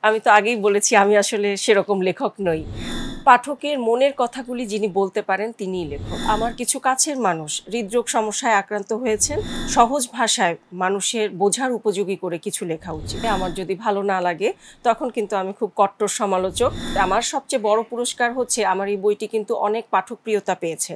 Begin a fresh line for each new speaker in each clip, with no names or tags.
আমি তো আগেই বলেছি আমি আসলে সেরকম লেখক নই। পাঠকের মনের কথাগুলি যিনি বলতে পারেন তিনিই লেখক। আমার কিছু কাছের মানুষ হৃদরোগ সমস্যায় আক্রান্ত হয়েছেন। সহজ ভাষায় মানুষের বোঝার উপযোগী করে কিছু লেখা উচিত। আমার যদি ভালো না লাগে তখন কিন্তু আমি খুব কট্টর সমালোচক। আমার সবচেয়ে বড় পুরস্কার হচ্ছে আমার এই বইটি কিন্তু অনেক পাঠকপ্রিয়তা পেয়েছে।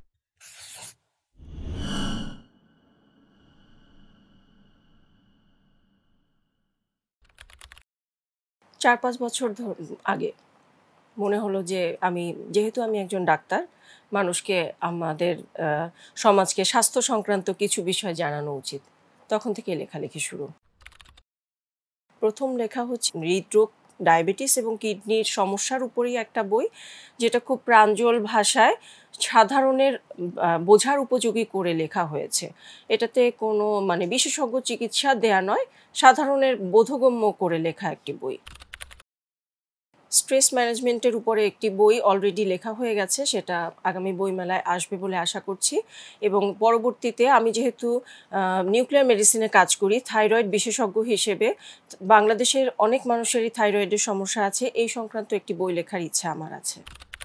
চার পাঁচ বছর আগে মনে হলো যে যেহেতু আমি একজন ডাক্তার, মানুষকে আমাদের সমাজকে স্বাস্থ্য সংক্রান্ত কিছু বিষয় জানানো উচিত। তখন থেকে লেখালেখি শুরু। প্রথম লেখা হচ্ছে হৃদরোগ, ডায়াবেটিস এবং কিডনির সমস্যার উপরেই একটা বই, যেটা খুব প্রাঞ্জল ভাষায় সাধারণের বোঝার উপযোগী করে লেখা হয়েছে। এটাতে কোনো বিশেষজ্ঞ চিকিৎসা দেয়া নয়, সাধারণের বোধগম্য করে লেখা একটি বই। স্ট্রেস ম্যানেজমেন্টের উপরে একটি বই অলরেডি লেখা হয়ে গেছে, সেটা আগামী বইমেলায় আসবে বলে আশা করছি। এবং পরবর্তীতে আমি যেহেতু নিউক্লিয়ার মেডিসিনে কাজ করি, থাইরয়েড বিশেষজ্ঞ হিসেবে বাংলাদেশের অনেক মানুষেরই থাইরয়েডের সমস্যা আছে, এই সংক্রান্ত একটি বই লেখার ইচ্ছা আমার আছে।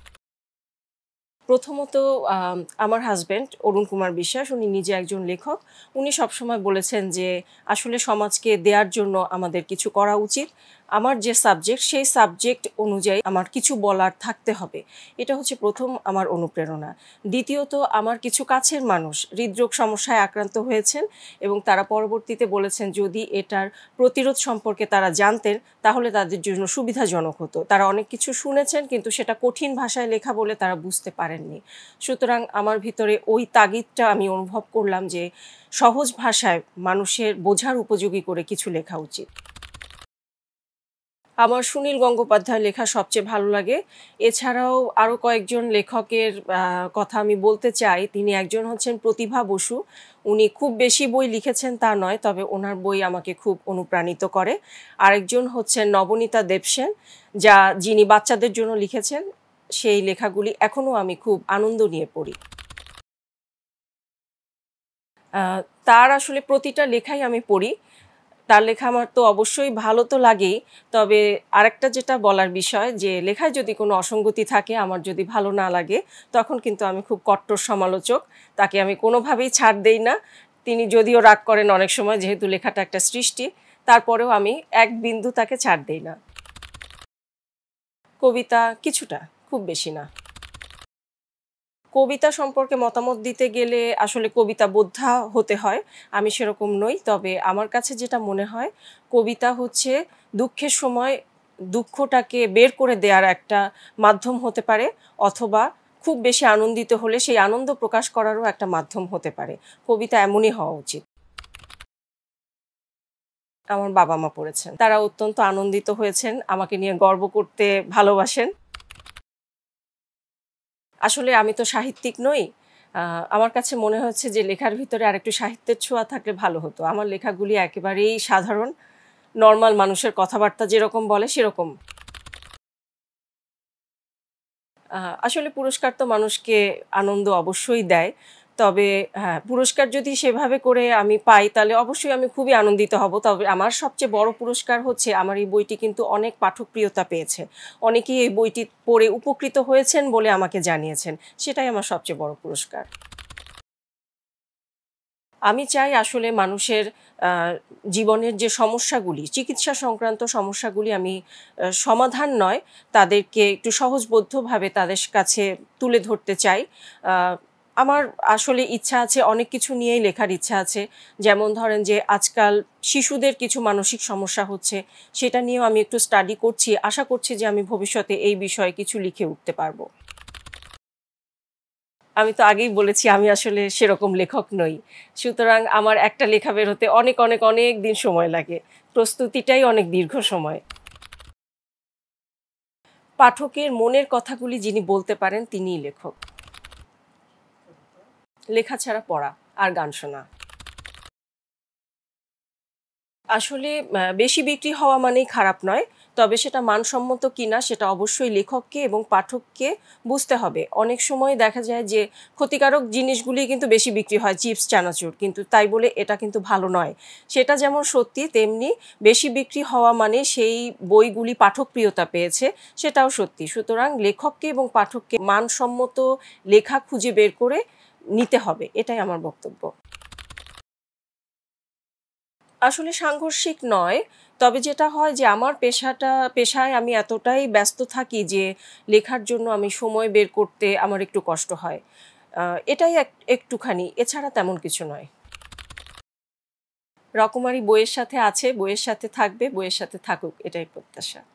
প্রথমত আমার হাজব্যান্ড অরুণ কুমার বিশ্বাস, উনি নিজে একজন লেখক। উনি সবসময় বলেছেন যে আসলে সমাজকে দেওয়ার জন্য আমাদের কিছু করা উচিত। আমার যে সাবজেক্ট, সেই সাবজেক্ট অনুযায়ী আমার কিছু বলার থাকতে হবে। এটা হচ্ছে প্রথম আমার অনুপ্রেরণা। দ্বিতীয়ত, আমার কিছু কাছের মানুষ হৃদরোগ সমস্যায় আক্রান্ত হয়েছেন এবং তারা পরবর্তীতে বলেছেন যদি এটার প্রতিরোধ সম্পর্কে তারা জানতেন তাহলে তাদের জন্য সুবিধাজনক হতো। তারা অনেক কিছু শুনেছেন কিন্তু সেটা কঠিন ভাষায় লেখা বলে তারা বুঝতে পারেননি। সুতরাং আমার ভিতরে ওই তাগিদটা আমি অনুভব করলাম যে সহজ ভাষায় মানুষের বোঝার উপযোগী করে কিছু লেখা উচিত। আমার সুনীল গঙ্গোপাধ্যায়ের লেখা সবচেয়ে ভালো লাগে। এছাড়াও আরও কয়েকজন লেখকের কথা আমি বলতে চাই। তিনি একজন হচ্ছেন প্রতিভা বসু। উনি খুব বেশি বই লিখেছেন তা নয়, তবে ওনার বই আমাকে খুব অনুপ্রাণিত করে। আরেকজন হচ্ছেন নবনীতা দেবসেন, যিনি বাচ্চাদের জন্য লিখেছেন। সেই লেখাগুলি এখনও আমি খুব আনন্দ নিয়ে পড়ি। তার আসলে প্রতিটা লেখাই আমি পড়ি। তার লেখা আমার তো অবশ্যই ভালো তো লাগেই, তবে আরেকটা যেটা বলার বিষয়, যে লেখায় যদি কোনো অসঙ্গতি থাকে, আমার যদি ভালো না লাগে, তখন কিন্তু আমি খুব কট্টর সমালোচক। তাকে আমি কোনোভাবেই ছাড় দেই না। তিনি যদিও রাগ করেন অনেক সময়, যেহেতু লেখাটা একটা সৃষ্টি, তারপরেও আমি এক বিন্দু তাকে ছাড় দেই না। কবিতা কিছুটা, খুব বেশি না। কবিতা সম্পর্কে মতামত দিতে গেলে আসলে কবিতা বোদ্ধা হতে হয়। আমি সেরকম নই, তবে আমার কাছে যেটা মনে হয়, কবিতা হচ্ছে দুঃখের সময় দুঃখটাকে বের করে দেওয়ার একটা মাধ্যম হতে পারে, অথবা খুব বেশি আনন্দিত হলে সেই আনন্দ প্রকাশ করারও একটা মাধ্যম হতে পারে। কবিতা এমনই হওয়া উচিত। আমার বাবা মা পড়েছেন, তারা অত্যন্ত আনন্দিত হয়েছেন, আমাকে নিয়ে গর্ব করতে ভালোবাসেন। আসলে আমি তো সাহিত্যিক নই। আমার কাছে মনে হচ্ছে যে লেখার ভিতরে আরেকটু সাহিত্যের ছোঁয়া থাকলে ভালো হতো। আমার লেখাগুলি একেবারেই সাধারণ, নরমাল মানুষের কথাবার্তা যেরকম বলে সেরকম। আসলে পুরস্কার তো মানুষকে আনন্দ অবশ্যই দেয়, তবে হ্যাঁ, পুরস্কার যদি সেভাবে করে আমি পাই তাহলে অবশ্যই আমি খুবই আনন্দিত হব। তবে আমার সবচেয়ে বড় পুরস্কার হচ্ছে আমার এই বইটি কিন্তু অনেক পাঠকপ্রিয়তা পেয়েছে। অনেকেই এই বইটি পড়ে উপকৃত হয়েছেন বলে আমাকে জানিয়েছেন। সেটাই আমার সবচেয়ে বড় পুরস্কার। আমি চাই আসলে মানুষের জীবনের যে সমস্যাগুলি, চিকিৎসা সংক্রান্ত সমস্যাগুলি আমি সমাধান নয়, তাদেরকে একটু সহজবোধ্যভাবে তাদের কাছে তুলে ধরতে চাই। আমার আসলে ইচ্ছা আছে, অনেক কিছু নিয়েই লেখার ইচ্ছা আছে। যেমন ধরেন যে আজকাল শিশুদের কিছু মানসিক সমস্যা হচ্ছে, সেটা নিয়েও আমি একটু স্টাডি করছি। আশা করছি যে আমি ভবিষ্যতে এই বিষয়ে কিছু লিখে উঠতে পারবো। আমি তো আগেই বলেছি আমি আসলে সেরকম লেখক নই। সুতরাং আমার একটা লেখা বের হতে অনেক অনেক অনেক দিন সময় লাগে। প্রস্তুতিটাই অনেক দীর্ঘ সময়। পাঠকের মনের কথাগুলি যিনি বলতে পারেন তিনিই লেখক। লেখা ছাড়া পড়া আর গান শোনা। আসলে বেশি বিক্রি হওয়া মানেই খারাপ নয়, তবে সেটা মানসম্মত কিনা সেটা অবশ্যই লেখককে এবং পাঠককে বুঝতে হবে। অনেক সময় দেখা যায় যে ক্ষতিকারক জিনিসগুলি কিন্তু বেশি বিক্রি হয়, চিপস, চানাচুর, কিন্তু তাই বলে এটা কিন্তু ভালো নয়। সেটা যেমন সত্যি, তেমনি বেশি বিক্রি হওয়া মানে সেই বইগুলি পাঠকপ্রিয়তা পেয়েছে, সেটাও সত্যি। সুতরাং লেখককে এবং পাঠককে মানসম্মত লেখা খুঁজে বের করে নিতে হবে, এটাই আমার বক্তব্য। আসলে সাংঘর্ষিক নয়, তবে যেটা হয় যে আমার পেশায় আমি এতটাই ব্যস্ত থাকি যে লেখার জন্য আমি সময় বের করতে আমার একটু কষ্ট হয়। এটাই একটুখানি, এছাড়া তেমন কিছু নয়। রকমারি বইয়ের সাথে আছে, বইয়ের সাথে থাকবে, বইয়ের সাথে থাকুক, এটাই প্রত্যাশা।